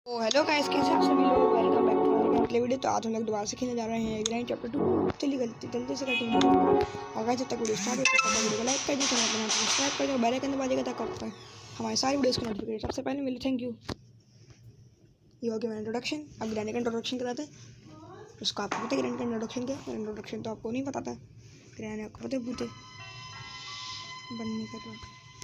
तो hello guys, कैसे आप सभी लोग। वेलकम बैक टू अगले वीडियो। तो आज हम लोग दोबारा से खेलने जा रहे हैं ग्राइंड चैप्टर 2। चलिए जल्दी से करते हैं। और गाइस जब तक वीडियो स्टार्ट होता है वीडियो को लाइक कर दीजिए, चैनल को सब्सक्राइब कर दीजिए, बेल आइकन दबा दीजिएगा ताकि हमारे सारे वीडियोस को नोटिफिकेशन सबसे पहले मिले। Thank you. ये हो गया मेरा इंट्रोडक्शन। अब ग्राइंड का इंट्रोडक्शन कराते हैं। उसको आपको पता है ग्राइंड का इंट्रोडक्शन क्या है? इंट्रोडक्शन तो आपको नहीं पता था। ग्राइंड आपको पता है भूते बनने का तो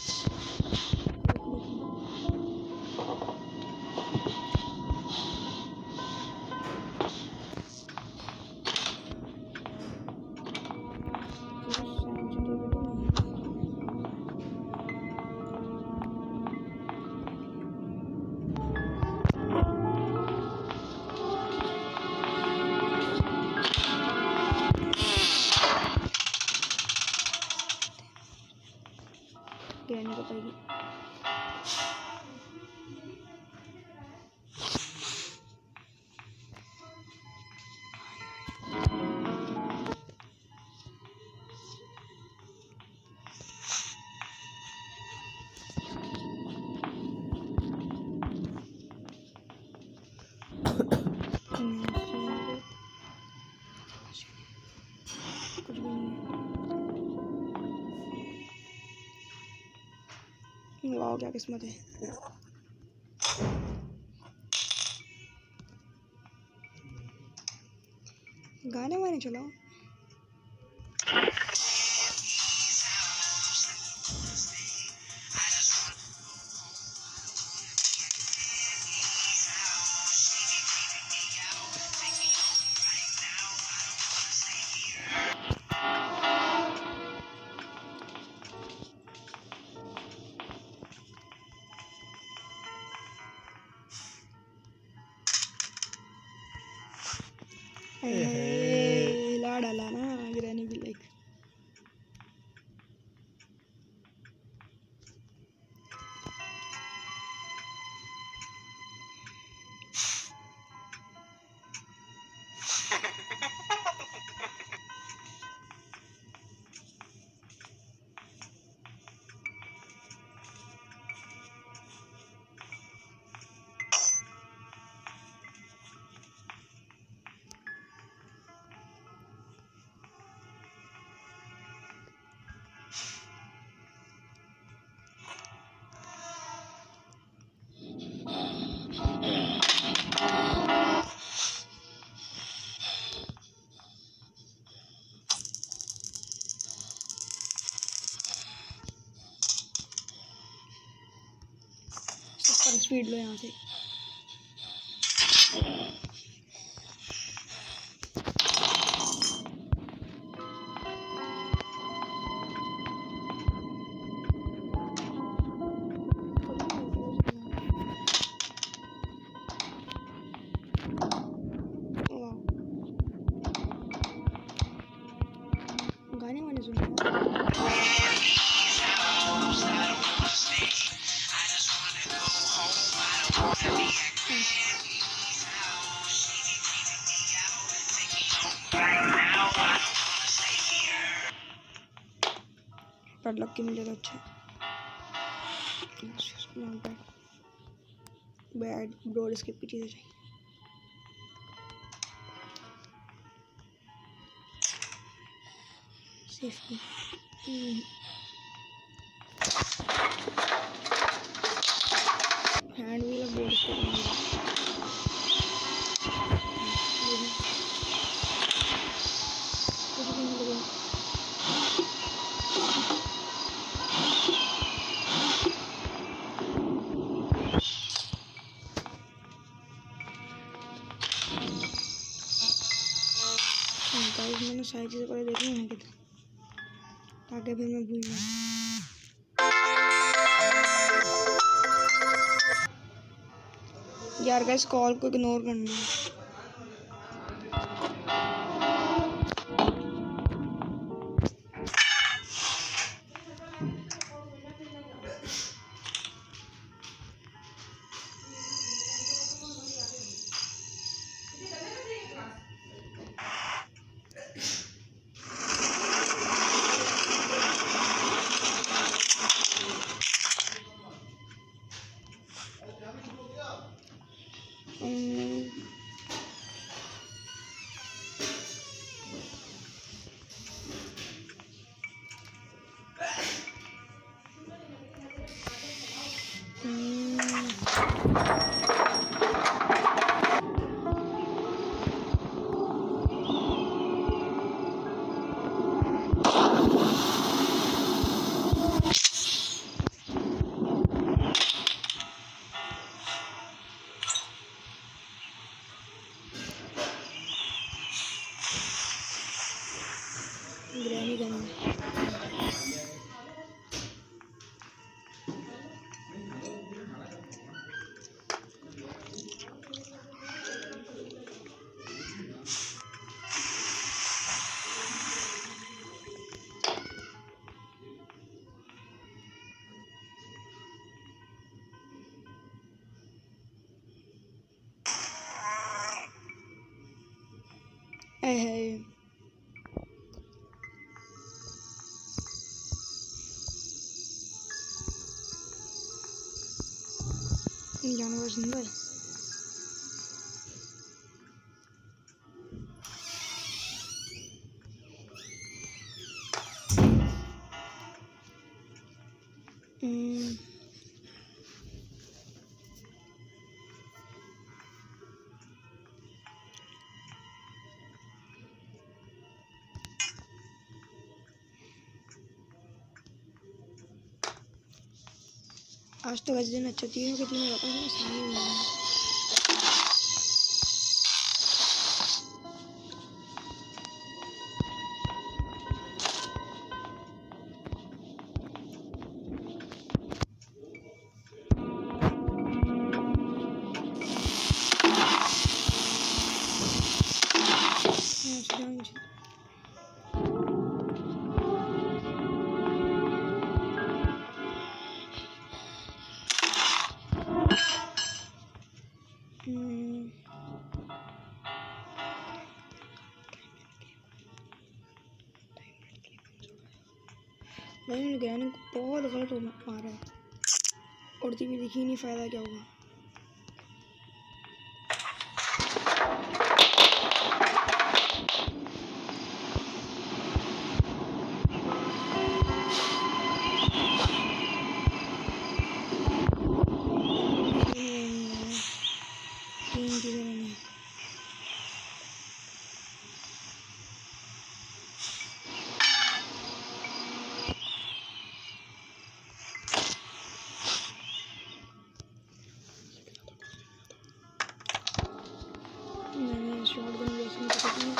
ग्राइंड को पाएगी। कुछ भी नहीं है। वाह क्या किस्मत है। गाने वाने चलाओ। ला डाला ना ग्रैनी भी लाइक। स्पीड लो यहाँ से। गाने वाने सुन पर लग के मिले तो अच्छा। बैड ब्रोड इसके पीछे से चाहिए। सेफ्टी हैंड व्हील और बोर्ड इसके मैंने सारी चीज़ें पहले देखी हैं कितना ताकि फिर मैं भूल जाऊँ। यार गाइस कॉल को इग्नोर करना है। ग्रैनी गन है। जानवर जिंदा है। आज तो वैसे दिन अच्छा तीनों के तीनों वापस में सामने हुए हैं। मैंने ग्रैनी को बहुत गलत मारा है। उड़ती भी दिखी नहीं, फायदा क्या होगा। मैंने शॉटगन रेसिंग पकड़ी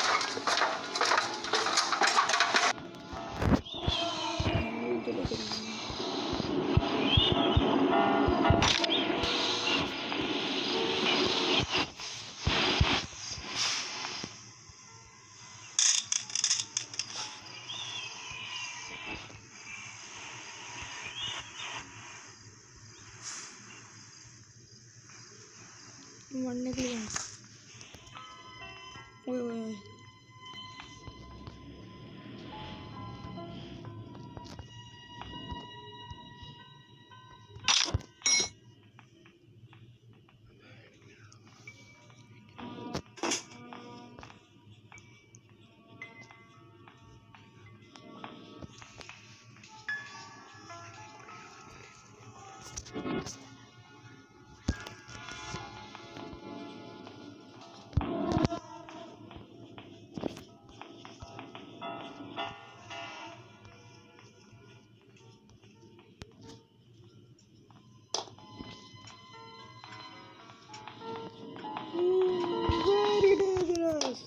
मरने के लिए। ओए ओए ओए very dangerous.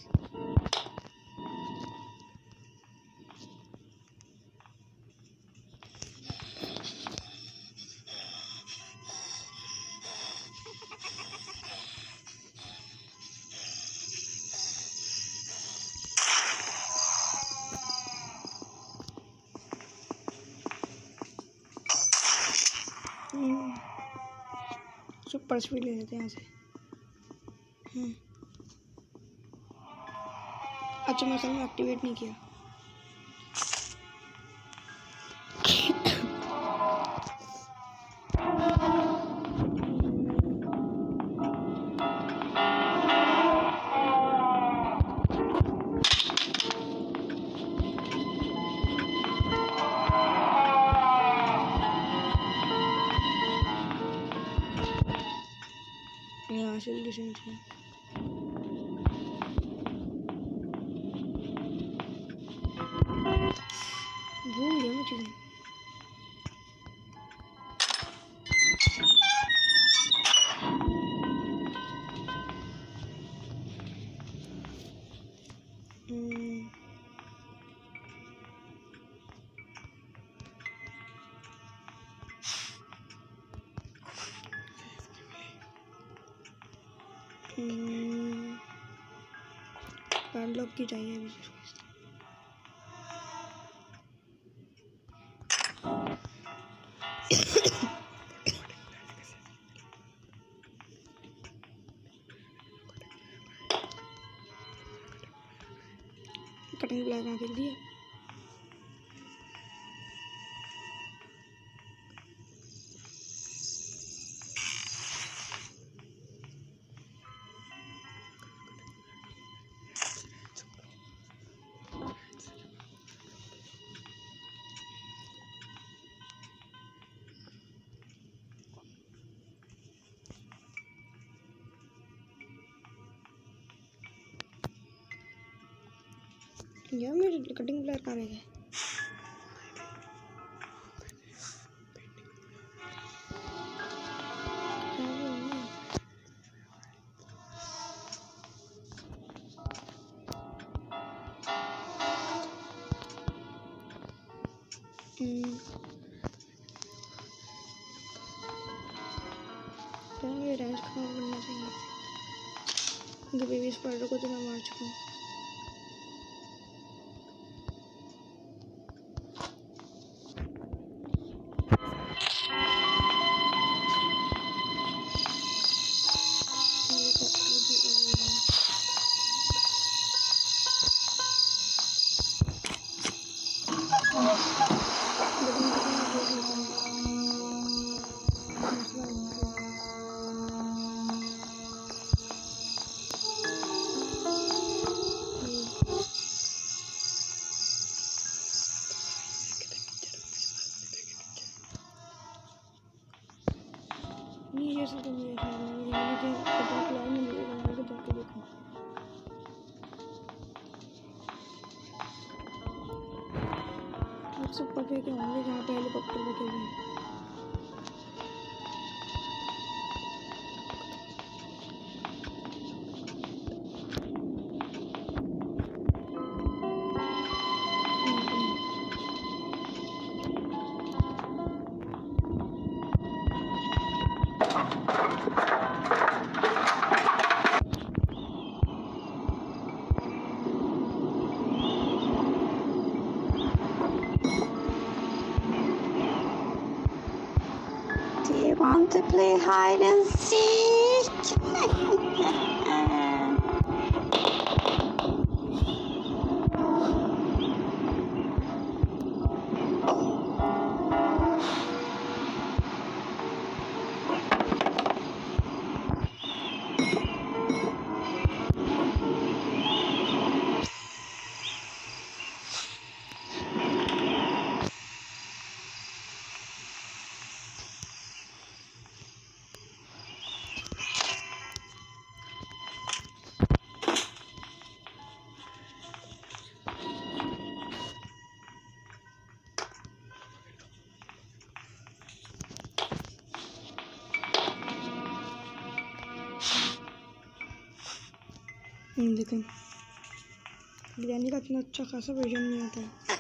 सुपर स्पीड ले लेते हैं यहाँ से। अच्छा मैं असल में एक्टिवेट नहीं किया। यहाँ से जल्दी से नीचे भूल गया मैं चीज़ें। पैडलॉक की चाहिए अभी। कटिंग प्लायर कहाँ फेंक दिया? यार मेरे कटिंग प्लायर कहाँ रह गए? ये रैश खराब करना चाहिए क्योंकि बेबी स्पाइडर को तो मैं मार चुका हूँ। जैसे तो मुझे जाके देखो। सब परफेक्ट होंगे जहाँ पे हेलीकॉप्टर रखे हुए हैं। Want to play hide and seek? देखो ग्रैनी का इतना अच्छा खासा वर्जन नहीं आता है।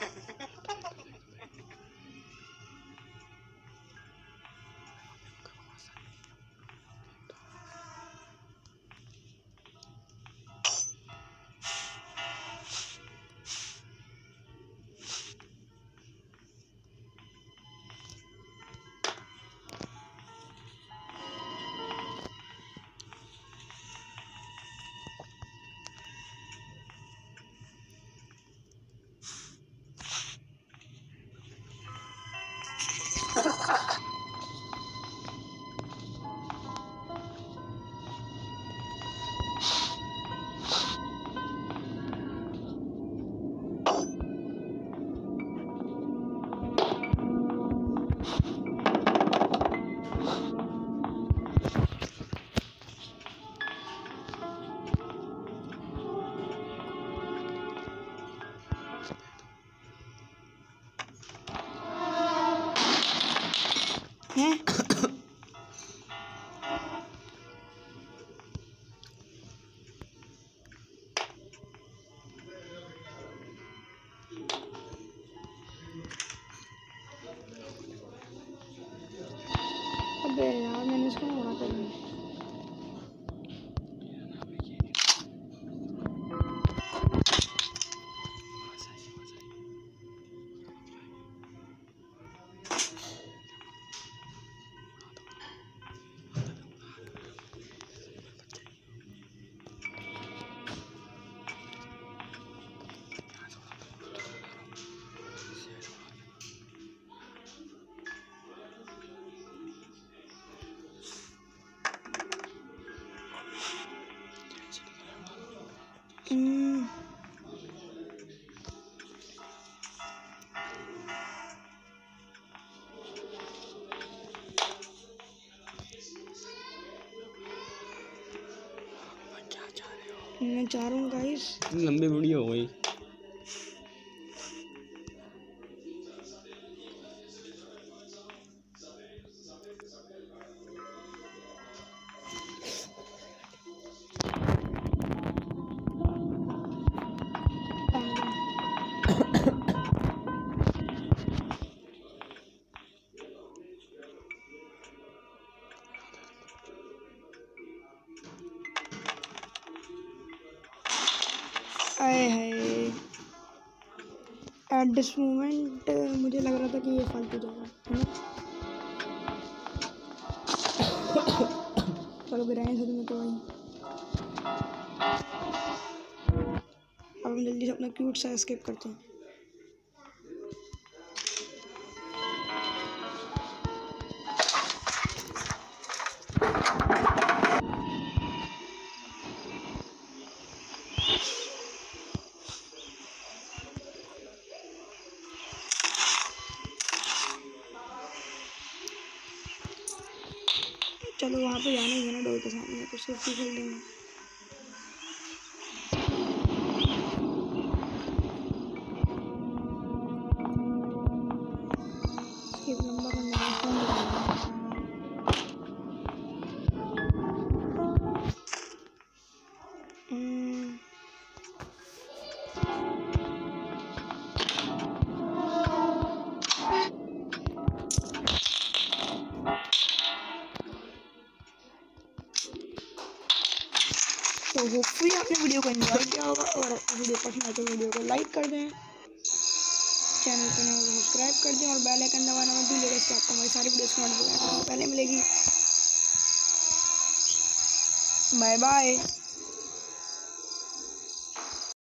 हैं? अबे यार मैंने इसको मना कर दिया। मैं चाह रहा हूँ गाइस, लंबी वीडियो हो गई। आए हाय, एट दिस मोमेंट मुझे लग रहा था कि ये फालतू जाएगा, है ना? चलो गिराएं सर में तो भाई। अब हम जल्दी से अपना क्यूट सा एस्केप करते हैं। चलो वहाँ पे जाना ही है ना डोर के सामने, तो सेफ्टी खेल देंगे। स्किप नंबर का मेरा फोन लगाना। तो होपफुली आपने वीडियो को एंजॉय किया होगा, और वीडियो पसंद आए तो वीडियो को लाइक कर दें, चैनल को ना सब्सक्राइब कर दें और बेल आइकन दबाना मत भूलिएगा, इससे आपको हमारी सारी वीडियोस की नोटिफिकेशन पहले मिलेगी। Bye bye.